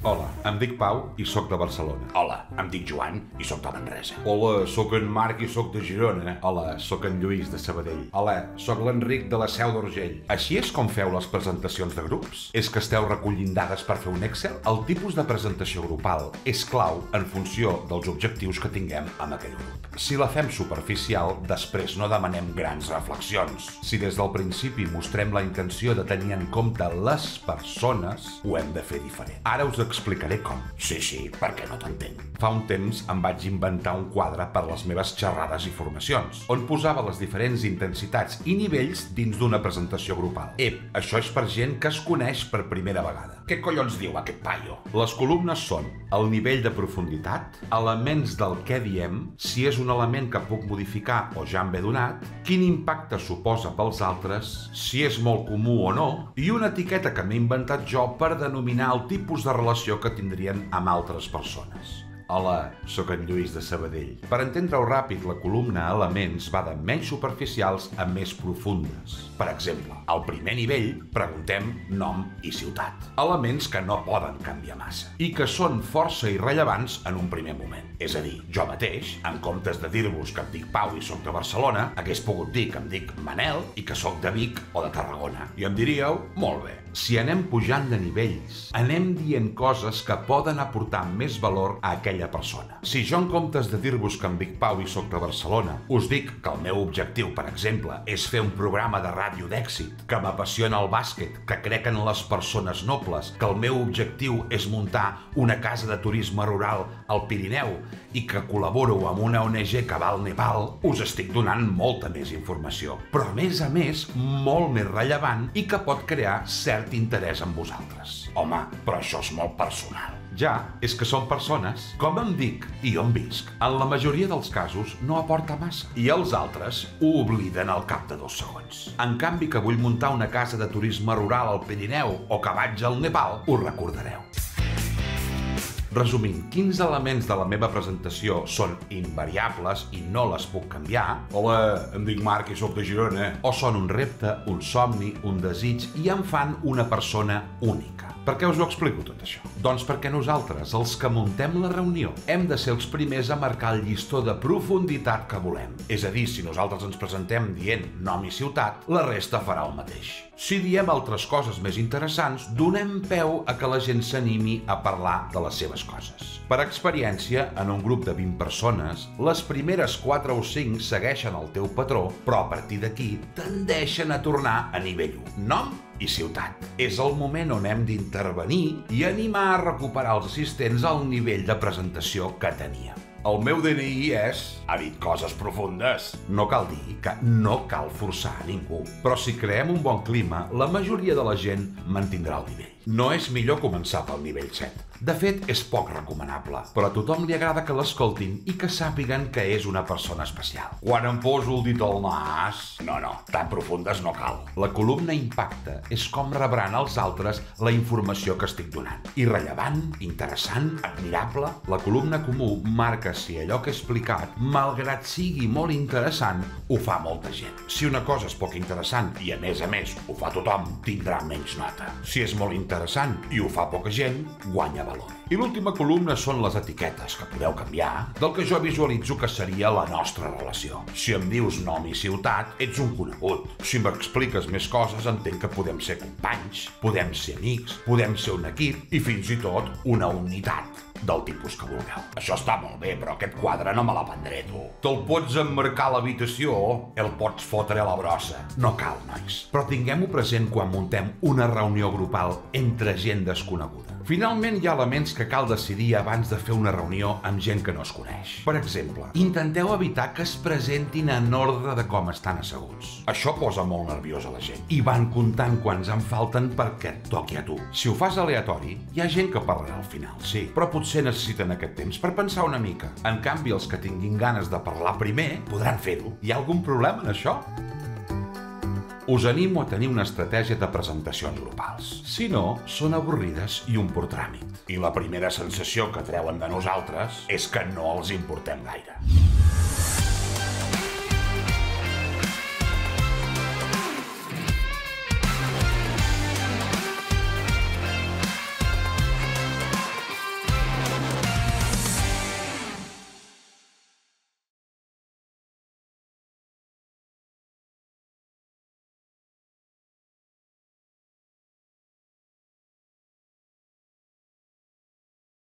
Hola, em dic Pau i sóc de Barcelona. Hola, em dic Joan i sóc de Manresa. Hola, sóc en Marc i sóc de Girona. Hola, sóc en Lluís de Sabadell. Hola, sóc l'Enric de la Seu d'Urgell. Així és com feu les presentacions de grups? És que esteu recollint dades per fer un Excel? El tipus de presentació grupal és clau en funció dels objectius que tinguem amb aquell grup. Si la fem superficial, després no demanem grans reflexions. Si des del principi mostrem la intenció de tenir en compte les persones, ho hem de fer diferent. Ara us explicaré com. Sí, perquè no t'entenc. Fa un temps em vaig inventar un quadre per les meves xerrades i formacions, on posava les diferents intensitats i nivells dins d'una presentació grupal. Això és per gent que es coneix per primera vegada. Què collons diu aquest paio? Les columnes són el nivell de profunditat, elements del què diem, si és un element que puc modificar o ja em ve donat, quin impacte suposa pels altres, si és molt comú o no, i una etiqueta que m'he inventat jo per denominar el tipus de relació que tindrien amb altres persones. Hola, sóc en Lluís de Sabadell. Per entendre-ho ràpid, la columna elements va de menys superficials a més profundes. Per exemple, al primer nivell preguntem nom i ciutat. Elements que no poden canviar massa i que són força irrellevants en un primer moment. És a dir, jo mateix, en comptes de dir-vos que em dic Pau i sóc de Barcelona, hagués pogut dir que em dic Manel i que sóc de Vic o de Tarragona. I em diríeu, molt bé. Si anem pujant de nivells, anem dient coses que poden aportar més valor a aquella persona. Si jo, en comptes de dir-vos que em dic Pau i sóc de Barcelona, us dic que el meu objectiu, per exemple, és fer un programa de ràdio d'èxit, que m'apassiona el bàsquet, que crec en les persones nobles, que el meu objectiu és muntar una casa de turisme rural al Pirineu i que col·laboro amb una ONG que va al Nepal, us estic donant molta més informació. Però, a més, molt més rellevant i que pot crear cert interès en vosaltres. Home, però això és molt personal. Ja, és que són persones. Com em dic i on visc, en la majoria dels casos no aporta massa. I els altres ho obliden al cap de 2 segons. En canvi, que vull muntar una casa de turisme rural al Pirineu o que vaig al Nepal, ho recordareu. Resumint, quins elements de la meva presentació són invariables i no les puc canviar? Hola, em dic Marc i sóc de Girona. O són un repte, un somni, un desig i em fan una persona única. Per què us ho explico tot això? Doncs perquè nosaltres, els que muntem la reunió, hem de ser els primers a marcar el llistó de profunditat que volem. És a dir, si nosaltres ens presentem dient nom i ciutat, la resta farà el mateix. Si diem altres coses més interessants, donem peu a que la gent s'animi a parlar de les seves coses. Per experiència, en un grup de 20 persones, les primeres 4 o 5 segueixen el teu patró, però a partir d'aquí tendeixen a tornar a nivell 1. Nom i ciutat. És el moment on hem d'intervenir i animar a recuperar els assistents al nivell de presentació que teníem. El meu DNI és... ha dit coses profundes. No cal dir que no cal forçar a ningú. Però si creem un bon clima, la majoria de la gent mantindrà el nivell. No és millor començar pel nivell 7. De fet, és poc recomanable, però a tothom li agrada que l'escoltin i que sàpiguen que és una persona especial. Quan em poso el dit al nas... No, tan profundes no cal. La columna impacte és com rebran els altres la informació que estic donant. Irrellevant, interessant, admirable. La columna comú marca si allò que he explicat, malgrat sigui molt interessant, ho fa molta gent. Si una cosa és poc interessant i a més ho fa tothom, tindrà menys nota. Si és molt interessant i ho fa poca gent, guanya valor. I l'última columna són les etiquetes, que podeu canviar, del que jo visualitzo que seria la nostra relació. Si em dius nom i ciutat, ets un conegut. Si m'expliques més coses, entenc que podem ser companys, podem ser amics, podem ser un equip i fins i tot una unitat del tipus que vulgueu. Això està molt bé, però aquest quadre no me l'aprendré, tu. Te'l pots emmarcar a l'habitació, el pots fotre a la brossa. No cal, nois. Però tinguem-ho present quan muntem una reunió grupal entre gent desconeguda. Finalment, hi ha elements que cal decidir abans de fer una reunió amb gent que no es coneix. Per exemple, intenteu evitar que es presentin en ordre de com estan asseguts. Això posa molt nerviós a la gent. I van comptant quants en falten perquè et toqui a tu. Si ho fas aleatori, hi ha gent que parlarà al final, sí, però potser necessiten aquest temps per pensar una mica. En canvi, els que tinguin ganes de parlar primer podran fer-ho. Hi ha algun problema en això? Us animo a tenir una estratègia de presentacions grupals. Si no, són avorrides i un pur tràmit. I la primera sensació que treuen de nosaltres és que no els importem gaire.